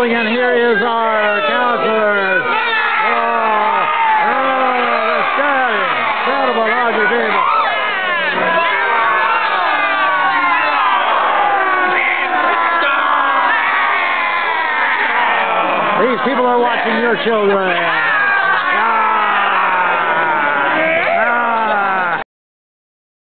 building, and here is our counselors. Incredible, Roger Davis. These people are watching your children.